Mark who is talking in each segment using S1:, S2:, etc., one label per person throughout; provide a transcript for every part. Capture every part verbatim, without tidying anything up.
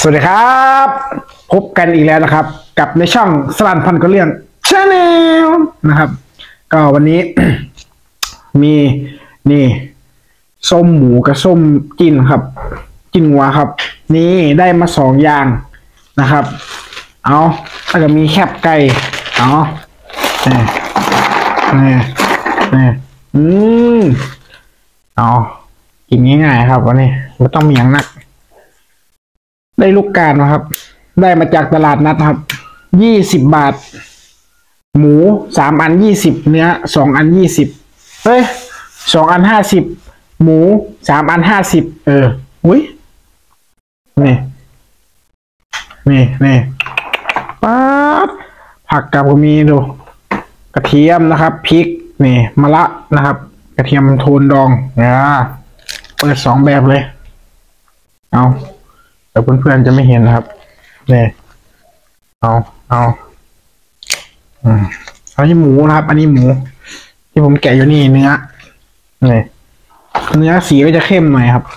S1: สวัสดีครับพบกันอีกแล้วนะครับกับในช่องสลันพันก็เรื่องชาแนลนะครับก็วันนี้ มีนี่ส้มหมูกับส้มจิ้นครับจิ้นวัวครับนี่ได้มาสองอย่างนะครับเอาแล้วก็มีแคบไก่เอานี่นี่นี่อืมเอากินง่ายๆครับวันนี้ไม่ต้องมีอย่างหนักได้ลูกกาดนะครับได้มาจากตลาดนัดครับยี่สิบบาทหมูสามอันยี่สิบเนื้อสองอันยี่สิบเฮ้ยสองอันห้าสิบหมูสามอันห้าสิบเอออุ้ยนี่นี่นี่ป๊าบผักกับก็มีดูกระเทียมนะครับพริกนี่มะระนะครับกระเทียมโทนดองนะเปิดสองแบบเลยเอาแต่เพื่อนๆจะไม่เห็นนะครับนี่เอาเอาอืมอันนี้หมูนะครับอันนี้หมูที่ผมแกะอยู่นี่เนื้อนี่เนื้อสีก็จะเข้มหน่อยครับ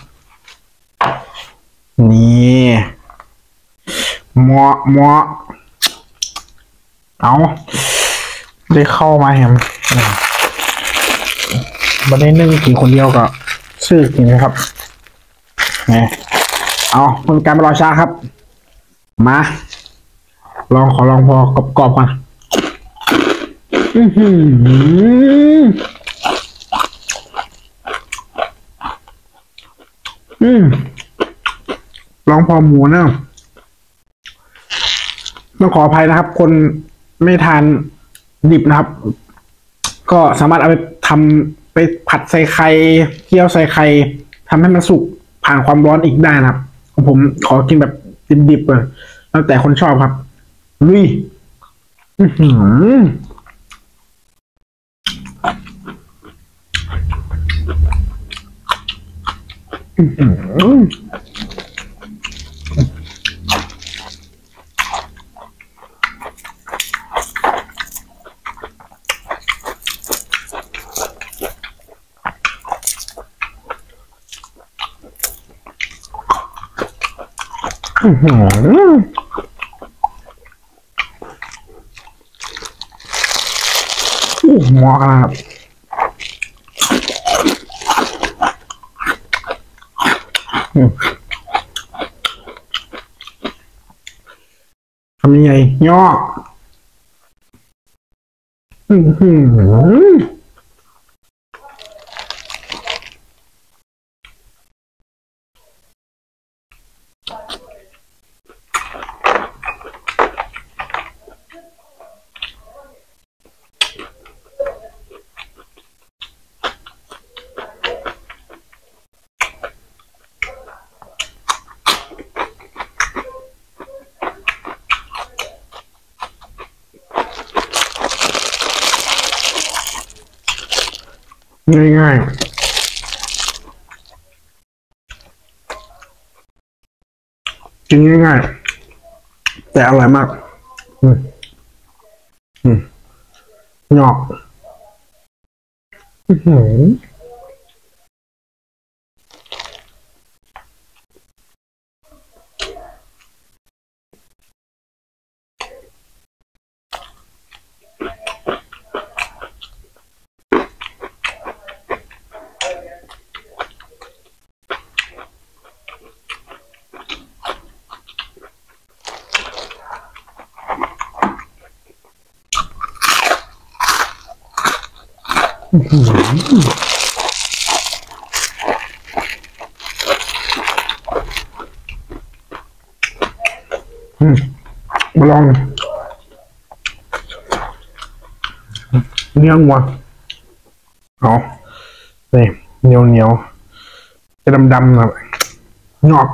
S1: นี่หมอหมอเอาได้เข้ามาเห็นบันไดนึ่งกินคนเดียวก็ซื้อกินนะครับนี่เอาเป็นการรอช้าครับมาลองขอลองพอกรอบกรอบก่อนอือหืออืมลองพอหมูนะต้องขออภัยนะครับคนไม่ทานดิบนะครับก็สามารถเอาไปทำไปผัดใส่ไข่เคี่ยวใส่ไข่ทำให้มันสุกผ่านความร้อนอีกได้นะครับผมขอกินแบบดิบๆเลยแล้วแต่คนชอบครับลุยอือหืออือหืออือหืออู้หมอครับทำยังไงยอกอือหือง่ายๆกินง่ายๆแต่อร่อยมากอืมอืมหยอกอือหืออืมมาลองเนื้องัวเอานี่เหนียวเหนียวจะดำดำหน่อยงอก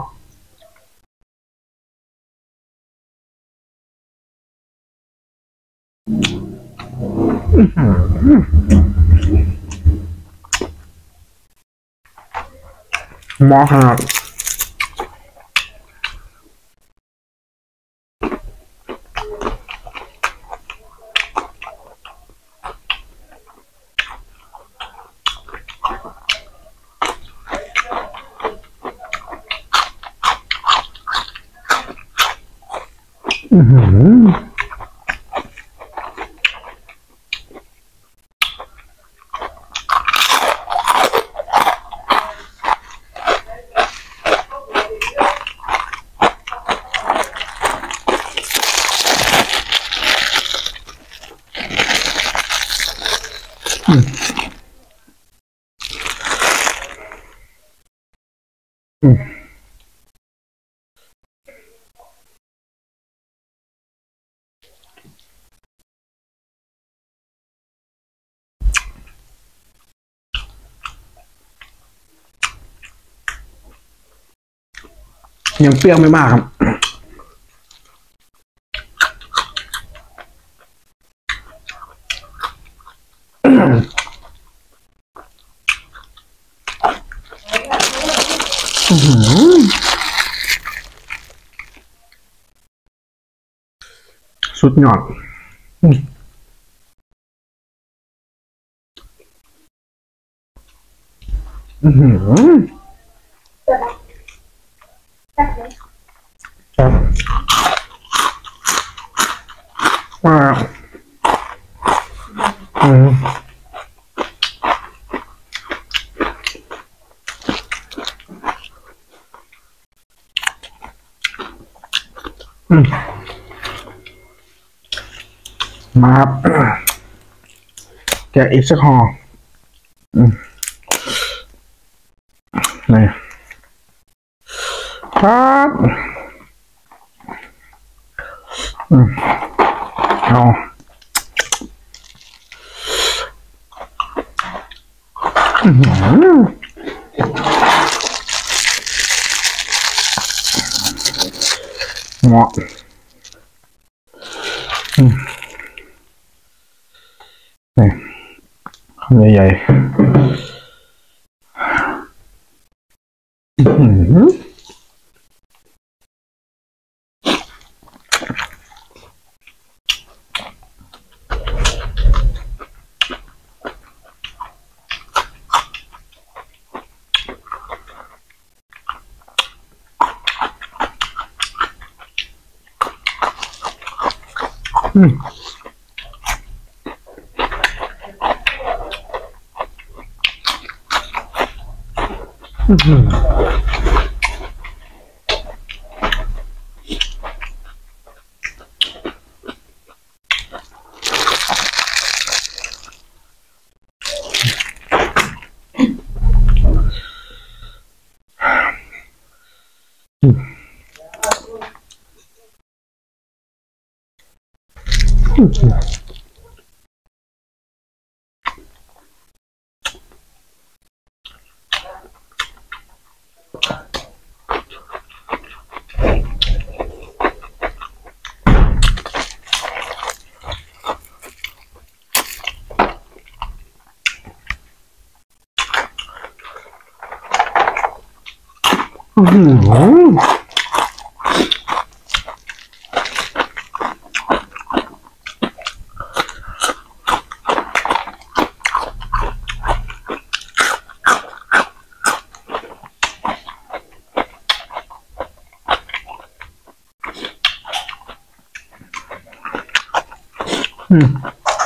S1: หมอขนาดอือหืออืมอืมยังเปรี้ยวไม่มากครับอือหือสุดยอดอืมอือหือครับว่าอืมอืมมาครับแกะอีกสักห่ออืมนี่ครับอืมเอาอือหือเหมาะอืมนี่คำใหญ่ๆอือหืออืมอือหืออือหืออืม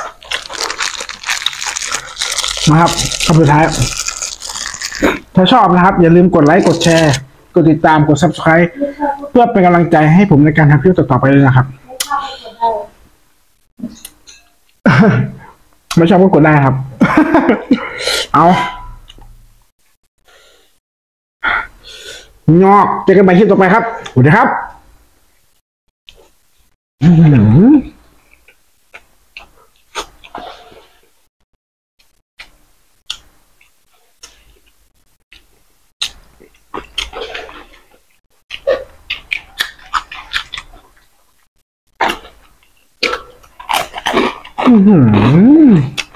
S1: นะครับคำสุดท้ายถ้าชอบนะครับอย่าลืมกดไลค์กดแชร์กดติดตามกด ซับสไครบ์ เพื่อเป็นกำลังใจให้ผมในการทำคลิปต่อๆไปเลยนะครับไม่ชอบก็กดได้ครับเอางอกเจอกันใหม่คลิปต่อไปครับสวัสดีครับอืมอืม